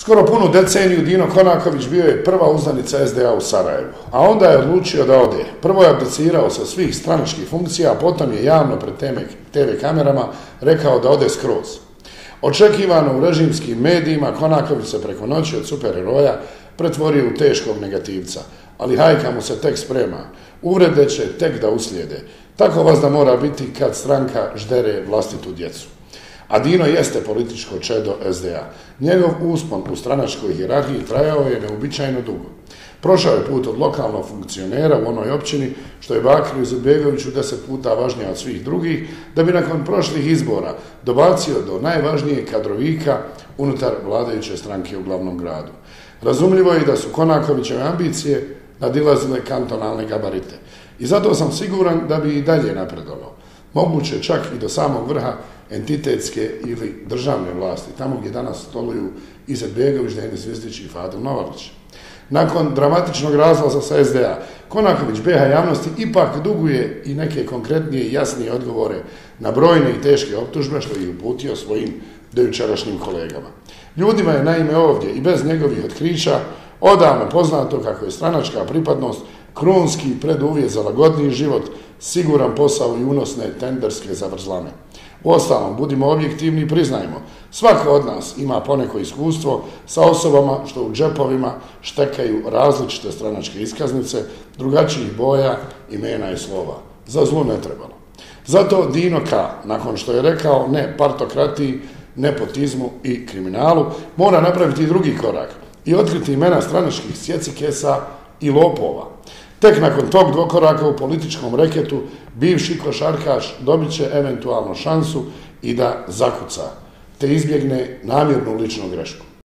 Skoro punu deceniju Dino Konaković bio je prva uzdanica SDA u Sarajevu, a onda je odlučio da ode. Prvo je abdicirao sa svih stranačkih funkcija, a potom je javno pred TV kamerama rekao da ode skroz. Očekivano u režimskim medijima Konaković se preko noći od superheroja pretvorio u teškog negativca, ali hajka mu se tek sprema. Uvrede će tek da uslijede. Tako vas da mora biti kad stranka ždere vlastitu djecu. A Dino jeste političko čedo SDA. Njegov uspon u stranačkoj hijerarhiji trajao je neuobičajeno dugo. Prošao je put od lokalnog funkcionera u onoj općini, što je Bakiru Izetbegoviću 10 puta važnija od svih drugih, da bi nakon prošlih izbora dobacio do najvažnijeg kadrovika unutar vladajuće stranke u glavnom gradu. Razumljivo je i da su Konakovićeve ambicije nadilazile kantonalne gabarite. I zato sam siguran da bi i dalje napredovao. Moguće čak i do samog vrha entitetske ili državne vlasti, tamo gdje danas stoluju Izetbegović, Denis Zvizdić i Fadil Novalić. Nakon dramatičnog razlaza sa SDA, Konaković BiH javnosti ipak duguje i neke konkretnije i jasnije odgovore na brojne i teške optužbe što je uputio svojim dojučerašnjim kolegama. Ljudima je naime ovdje i bez njegovih otkrića odavno poznato kako je stranačka pripadnost krunski preduvjet za lagodniji život, siguran posao i unosne tenderske zavrzlame. Uostalom, budimo objektivni i priznajmo, svako od nas ima poneko iskustvo sa osobama što u džepovima štekaju različite stranačke iskaznice, drugačijih boja, imena i slova. Za zlu ne trebalo. Zato Dino K., nakon što je rekao ne partokratiji, nepotizmu i kriminalu, mora napraviti drugi korak i otkriti imena stranačkih sjecikesa i lopova. Tek nakon tog koraka u političkom reketu bivši košarkaš dobit će eventualno šansu i da zakuca, te izbjegne namjernu ličnu grešku.